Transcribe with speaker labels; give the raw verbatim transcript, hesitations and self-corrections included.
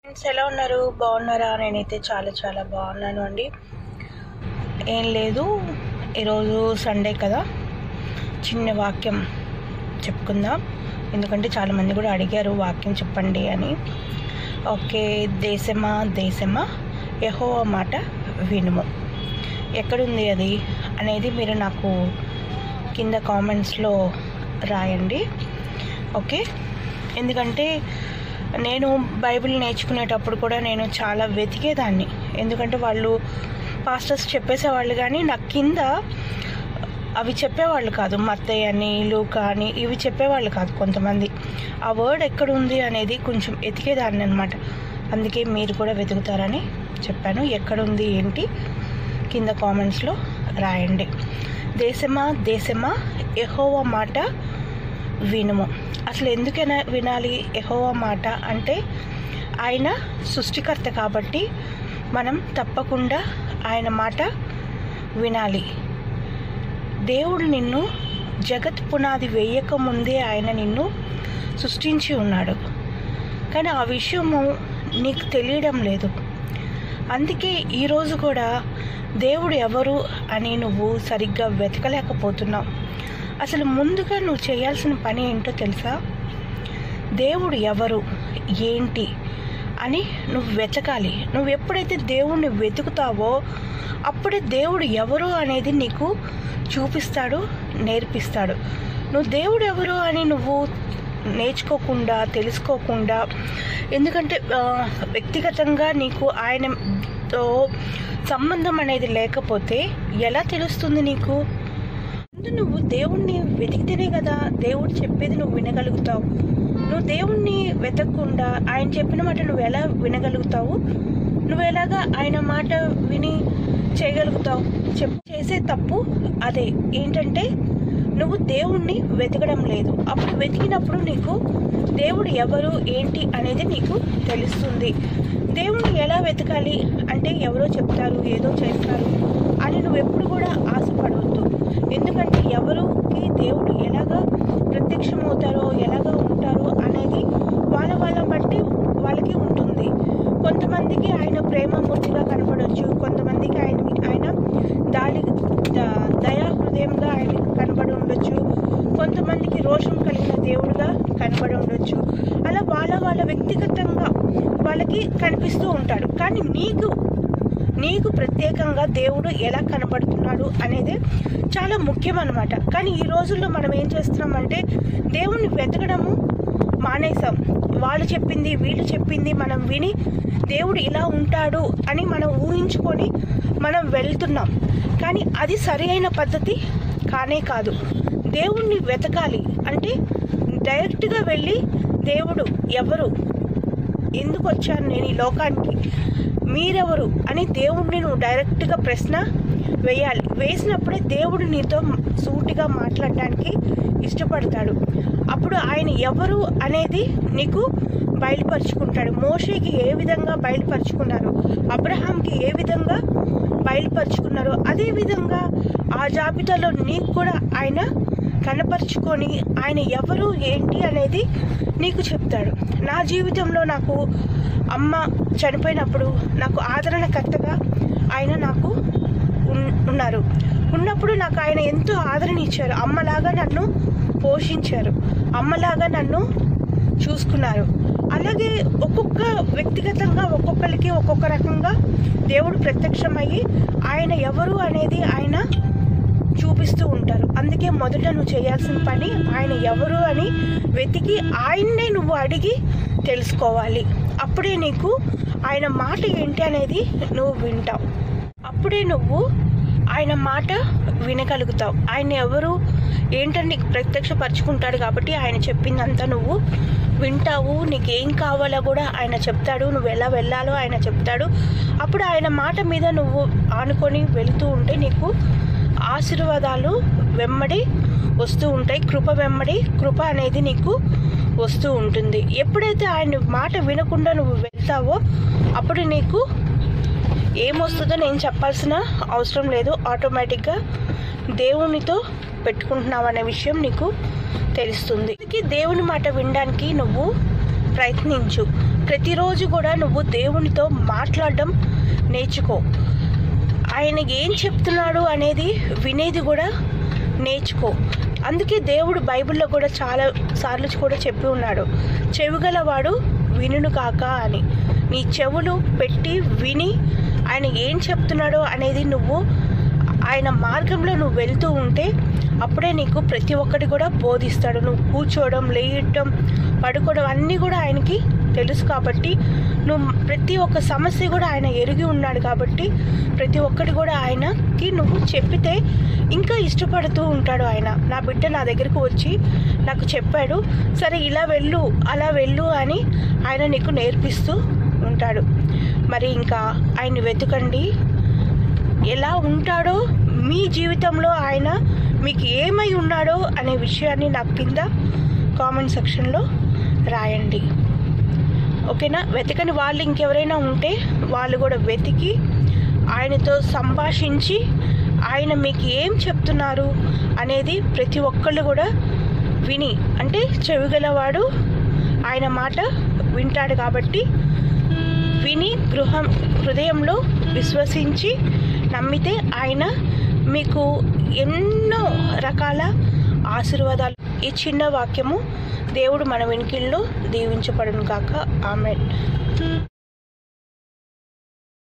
Speaker 1: Friends ఎలా ఉన్నారు? బాగున్నారా? నేనైతే చాలా చాలా బాగున్నాను అండి. ఏం లేదు, ఈరోజు సండే కదా, చిన్న వాక్యం చెప్పుకుందాం. ఎందుకంటే చాలామంది కూడా అడిగారు వాక్యం చెప్పండి అని. ఓకే, దేశమా దేశమా యెహోవా మాట వినుము. ఎక్కడుంది అది అనేది మీరు నాకు కింద కామెంట్స్లో రాయండి. ఓకే, ఎందుకంటే నేను బైబిల్ నేర్చుకునేటప్పుడు కూడా నేను చాలా వెతికేదాన్ని. ఎందుకంటే వాళ్ళు పాస్టర్స్ చెప్పేసేవాళ్ళు, కానీ నాకు కింద అవి చెప్పేవాళ్ళు కాదు. మత్తయి అని, లూకా అని ఇవి చెప్పేవాళ్ళు కాదు కొంతమంది. ఆ వర్డ్ ఎక్కడుంది అనేది కొంచెం వెతికేదాన్ని అనమాట. అందుకే మీరు కూడా వెతుకుతారని చెప్పాను. ఎక్కడుంది ఏంటి కింద కామెంట్స్లో రాయండి. దేశమా దేశమా యెహోవా మాట వినుము. అసలు ఎందుకైనా వినాలి యెహోవా మాట అంటే? ఆయన సృష్టికర్త కాబట్టి మనం తప్పకుండా ఆయన మాట వినాలి. దేవుడు నిన్ను జగత్ పునాది వేయక ముందే ఆయన నిన్ను సృష్టించి ఉన్నాడు, కానీ ఆ విషయము నీకు తెలియడం లేదు. అందుకే ఈరోజు కూడా దేవుడు ఎవరు అని నువ్వు సరిగ్గా వెతకలేకపోతున్నావు. అసలు ముందుగా నువ్వు చేయాల్సిన పని ఏంటో తెలుసా? దేవుడు ఎవరు ఏంటి అని నువ్వు వెతకాలి. నువ్వు ఎప్పుడైతే దేవుణ్ణి వెతుకుతావో అప్పుడే దేవుడు ఎవరు అనేది నీకు చూపిస్తాడు, నేర్పిస్తాడు. నువ్వు దేవుడు ఎవరు అని నువ్వు నేర్చుకోకుండా, తెలుసుకోకుండా, ఎందుకంటే వ్యక్తిగతంగా నీకు ఆయనతో సంబంధం అనేది లేకపోతే ఎలా తెలుస్తుంది నీకు? నువ్వు దేవుణ్ణి వెతికితేనే కదా దేవుడు చెప్పేది నువ్వు వినగలుగుతావు. నువ్వు దేవుణ్ణి వెతకకుండా ఆయన చెప్పిన మాట నువ్వు ఎలా వినగలుగుతావు? నువ్వు ఎలాగా ఆయన మాట విని చేయగలుగుతావు? చెప్పు చేసే తప్పు అదే. ఏంటంటే నువ్వు దేవుణ్ణి వెతకడం లేదు. అప్పుడు వెతికినప్పుడు నీకు దేవుడు ఎవరు ఏంటి అనేది నీకు తెలుస్తుంది. దేవుణ్ణి ఎలా వెతకాలి అంటే ఎవరో చెప్తారు, ఏదో చేస్తారు అని నువ్వు ఎప్పుడు కూడా ఆశపడవద్దు. ఎందుకంటే ఎవరికి దేవుడు ఎలాగా ప్రత్యక్షమవుతారో, ఎలాగా ఉంటారో అనేది వాళ్ళ వాళ్ళ బట్టి వాళ్ళకి ఉంటుంది. కొంతమందికి ఆయన ప్రేమమూర్తిగా కనపడవచ్చు, కొంతమందికి ఆయన ఆయన దాడి దయా హృదయంగా ఆయన కనపడి ఉండొచ్చు, కొంతమందికి రోషం కలిగిన దేవుడుగా కనపడి ఉండొచ్చు. అలా వాళ్ళ వాళ్ళ వ్యక్తిగతంగా వాళ్ళకి కనిపిస్తూ ఉంటాడు. కానీ నీకు నీకు ప్రత్యేకంగా దేవుడు ఎలా కనపడుతున్నాడు అనేది చాలా ముఖ్యం అన్నమాట. కానీ ఈ రోజుల్లో మనం ఏం చేస్తున్నామంటే దేవుణ్ణి వెతకడము మానేసాం. వాళ్ళు చెప్పింది వీళ్ళు చెప్పింది మనం విని దేవుడు ఇలా ఉంటాడు అని మనం ఊహించుకొని మనం వెళ్తున్నాం. కానీ అది సరి అయిన పద్ధతి కానే కాదు. దేవుణ్ణి వెతకాలి అంటే డైరెక్ట్గా వెళ్ళి దేవుడు ఎవరు, ఎందుకు వచ్చాను నేను ఈ లోకానికి, మీరెవరు అని దేవుడిని నువ్వు డైరెక్ట్గా ప్రశ్న వేయాలి. వేసినప్పుడే దేవుడు నీతో సూటిగా మాట్లాడటానికి ఇష్టపడతాడు. అప్పుడు ఆయన ఎవరు అనేది నీకు బయలుపరుచుకుంటాడు. మోషేకి ఏ విధంగా బయలుపరుచుకున్నారు, అబ్రహాంకి ఏ విధంగా బయలుపరుచుకున్నారు, అదేవిధంగా ఆ జాబితాలో నీకు కూడా ఆయన కనపరుచుకొని ఆయన ఎవరు ఏంటి అనేది నీకు చెప్తాడు. నా జీవితంలో నాకు అమ్మ చనిపోయినప్పుడు నాకు ఆదరణకర్తగా ఆయన నాకు ఉన్నారు. ఉన్నప్పుడు నాకు ఆయన ఎంతో ఆదరణ ఇచ్చారు. అమ్మలాగా నన్ను పోషించారు, అమ్మలాగా నన్ను చూసుకున్నారు. అలాగే ఒక్కొక్క వ్యక్తిగతంగా ఒక్కొక్కరికి ఒక్కొక్క రకంగా దేవుడు ప్రత్యక్షమయ్యి ఆయన ఎవరు అనేది ఆయన చూపిస్తూ ఉంటారు. అందుకే మొదట నువ్వు చేయాల్సిన పని ఆయన ఎవరు అని వెతికి ఆయన్నే నువ్వు అడిగి తెలుసుకోవాలి. అప్పుడే నీకు ఆయన మాట ఏంటి అనేది నువ్వు వింటావు. అప్పుడే నువ్వు ఆయన మాట వినగలుగుతావు. ఆయన ఎవరు ఏంటని నీకు ప్రత్యక్షపరుచుకుంటాడు కాబట్టి ఆయన చెప్పిందంతా నువ్వు వింటావు. నీకు ఏం కావాలో కూడా ఆయన చెప్తాడు, నువ్వు ఎలా వెళ్ళాలో ఆయన చెప్తాడు. అప్పుడు ఆయన మాట మీద నువ్వు ఆనుకొని వెళుతూ ఉంటే నీకు ఆశీర్వాదాలు వెంబడి వస్తూ ఉంటాయి. కృప వెంబడి కృప అనేది నీకు వస్తూ ఉంటుంది. ఎప్పుడైతే ఆయన మాట వినకుండా నువ్వు వెళ్తావో అప్పుడు నీకు ఏమొస్తుందో నేను చెప్పాల్సిన అవసరం లేదు. ఆటోమేటిక్గా దేవునితో పెట్టుకుంటున్నావు అనే విషయం నీకు తెలుస్తుంది. దేవుని మాట వినడానికి నువ్వు ప్రయత్నించు. ప్రతిరోజు కూడా నువ్వు దేవునితో మాట్లాడడం నేర్చుకో. ఆయన ఏం చెప్తున్నాడు అనేది వినేది కూడా నేర్చుకో. అందుకే దేవుడు బైబిల్లో కూడా చాలా సార్లు కూడా చెప్పి ఉన్నాడు, చెవిగలవాడు వినును కాక అని. నీ చెవులు పెట్టి విని ఆయన ఏం చెప్తున్నాడో అనేది నువ్వు ఆయన మార్గంలో నువ్వు వెళ్తూ ఉంటే అప్పుడే నీకు ప్రతి ఒక్కటి కూడా బోధిస్తాడు. నువ్వు కూర్చోవడం, లేయటం, పడుకోవడం అన్నీ కూడా ఆయనకి తెలుసు కాబట్టి నువ్వు ప్రతి ఒక్క సమస్య కూడా ఆయన ఎరిగి ఉన్నాడు కాబట్టి ప్రతి ఒక్కటి కూడా ఆయనకి నువ్వు చెప్పితే ఇంకా ఇష్టపడుతూ ఉంటాడు ఆయన. నా బిడ్డ నా దగ్గరకు వచ్చి నాకు చెప్పాడు, సరే ఇలా వెళ్ళు అలా వెళ్ళు అని ఆయన నీకు నేర్పిస్తూ ఉంటాడు. మరి ఇంకా ఆయన్ని వెతకండి. ఎలా ఉంటాడో మీ జీవితంలో ఆయన మీకు ఏమై ఉన్నాడో అనే విషయాన్ని నాకు కింద కామెంట్ సెక్షన్లో రాయండి. ఓకేనా? వెతకని వాళ్ళు ఇంకెవరైనా ఉంటే వాళ్ళు కూడా వెతికి ఆయనతో సంభాషించి ఆయన మీకు ఏం చెప్తున్నారు అనేది ప్రతి ఒక్కళ్ళు కూడా విని, అంటే చెవిగలవాడు ఆయన మాట వింటాడు కాబట్టి విని గృహం హృదయంలో విశ్వసించి నమ్మితే ఆయన మీకు ఎన్నో రకాల ఆశీర్వాదాలు. ఈ చిన్న వాక్యము దేవుడు మన వెనుకల్లో దీవించబడును గాక. ఆమేన్.